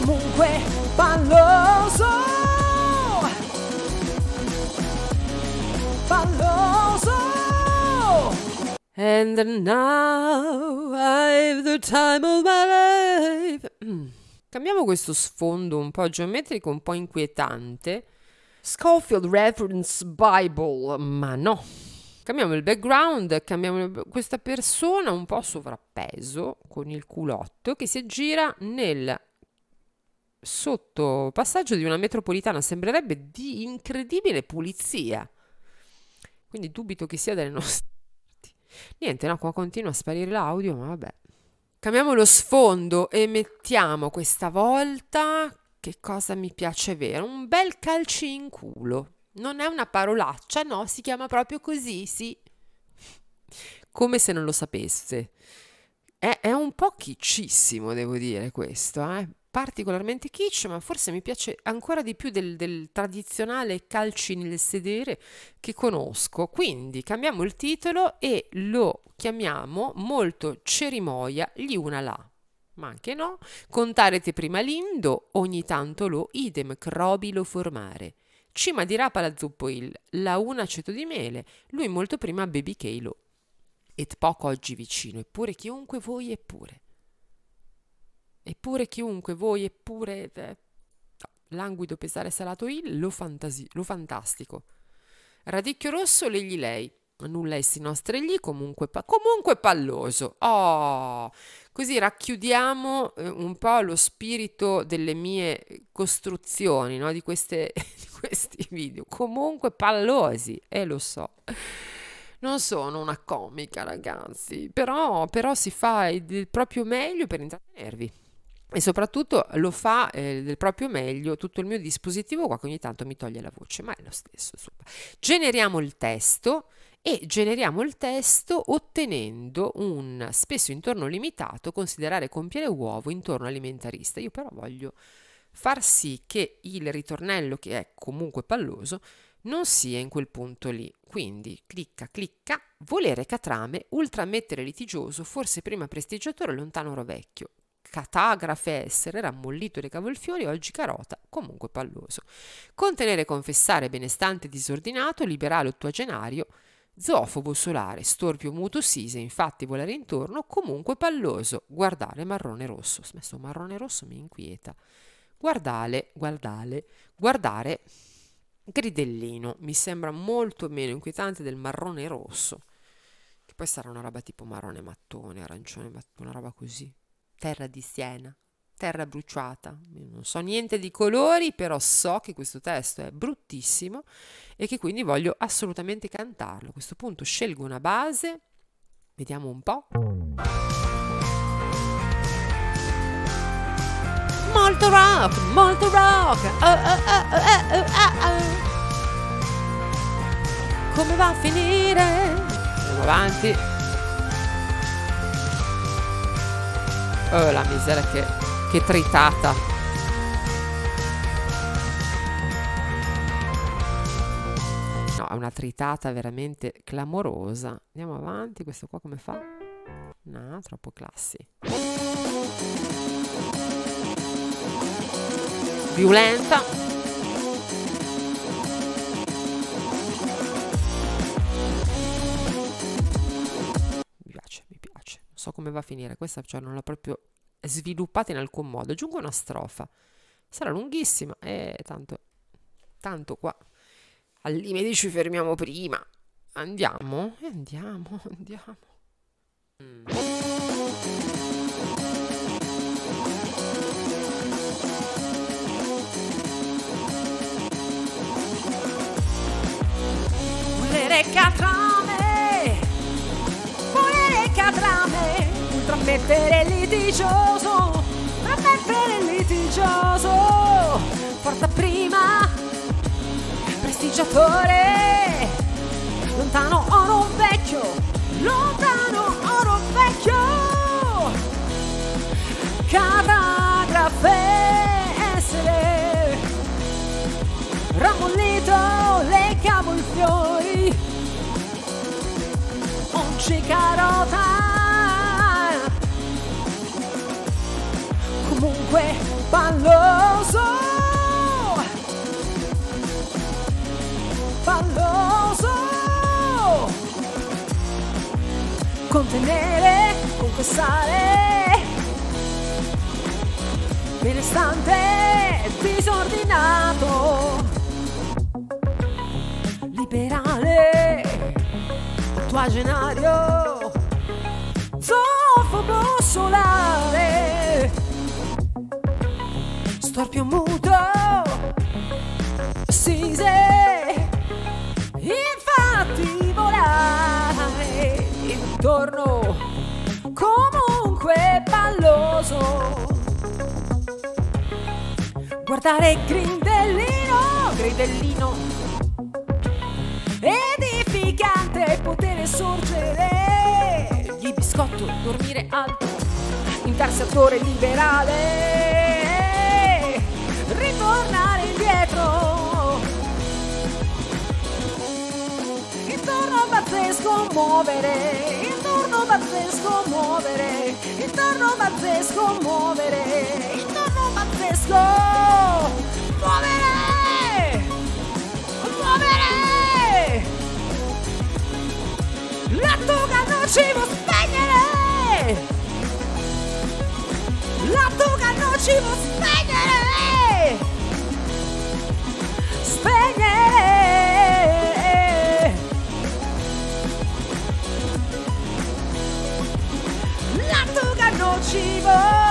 comunque palloso, palloso. And now I've the time of my life. Cambiamo questo sfondo un po' geometrico, un po' inquietante. Scofield Reference Bible, ma no. Cambiamo il background, cambiamo questa persona un po' sovrappeso con il culotto che si aggira nel sottopassaggio di una metropolitana, sembrerebbe di incredibile pulizia. Quindi dubito che sia delle nostre. Niente, no, qua continua a sparire l'audio, ma vabbè. Cambiamo lo sfondo e mettiamo questa volta, che cosa mi piace vero? Un bel calci in culo. Non è una parolaccia, no, si chiama proprio così, sì. Come se non lo sapesse. È un po' kitschissimo, devo dire, questo, particolarmente kitsch, ma forse mi piace ancora di più del tradizionale calci nel sedere che conosco. Quindi cambiamo il titolo e lo chiamiamo molto cerimoia gli una là. Ma anche no, contarete prima lindo, ogni tanto lo idem crobilo formare. Cima di rapa la zuppo il, la un aceto di mele, lui molto prima baby lo. Et poco oggi vicino, eppure chiunque voi eppure. Eppure chiunque voi eppure. No, languido pesare salato il, lo fantastico. Radicchio rosso legli lei. Nulla essi nostri gli, comunque palloso. Oh, così racchiudiamo un po' lo spirito delle mie costruzioni, no? di questi video. Comunque pallosi, lo so. Non sono una comica, ragazzi, però si fa del proprio meglio per intrattenervi. E soprattutto lo fa del proprio meglio tutto il mio dispositivo qua che ogni tanto mi toglie la voce, ma è lo stesso, insomma. Generiamo il testo e generiamo il testo ottenendo un spesso intorno limitato, considerare compiere uovo intorno alimentarista. Io però voglio far sì che il ritornello, che è comunque palloso, non sia in quel punto lì. Quindi clicca, volere catrame, ultramettere litigioso, forse prima prestigiatore, lontano rovecchio. Catagrafe essere, rammollito dei cavolfiori, oggi carota, comunque palloso. Contenere, confessare, benestante, disordinato, liberale, ottuagenario, zoofobo solare, storpio muto sise, infatti volare intorno, comunque palloso. Guardare marrone rosso. Smesso marrone rosso mi inquieta. Guardare, gridellino, mi sembra molto meno inquietante del marrone rosso, che poi sarà una roba tipo marrone mattone, arancione mattone, una roba così. Terra di Siena, terra bruciata. Io non so niente di colori, però so che questo testo è bruttissimo e che quindi voglio assolutamente cantarlo. A questo punto scelgo una base, vediamo un po'. Molto rock, molto rock. Come va a finire? Andiamo avanti. Oh, la miseria che tritata. No, è una tritata veramente clamorosa. Andiamo avanti, questo qua come fa? No, troppo classi. Violenta. Mi piace. Non so come va a finire. Questa cioè non l'ho proprio sviluppata in alcun modo. Aggiungo una strofa. Sarà lunghissima. Tanto qua. Al limite ci fermiamo prima. Andiamo. Volere catrame, ultramettere litigioso, porta prima, prestigiatore, lontano oro vecchio, catagrafe essere, rammollito le cavolfiori, oggi carota, comunque palloso, palloso, contenere, conquistare, benestante, disordinato, liberale, ottuagenario, zofobo solare, storpio muto, assise, infatti volare intorno, comunque palloso, guardare grindellino, grindellino, edificante, potere sorgere, gli biscotto, dormire alto, intersettore liberale, ritornare indietro, intorno pazzesco muovere, intorno pazzesco muovere, intorno pazzesco muovere, intorno pazzesco muovere, muovere, l'atto nocivo spegnere, l'atto nocivo spegnere, spegnere, l'atto nocivo.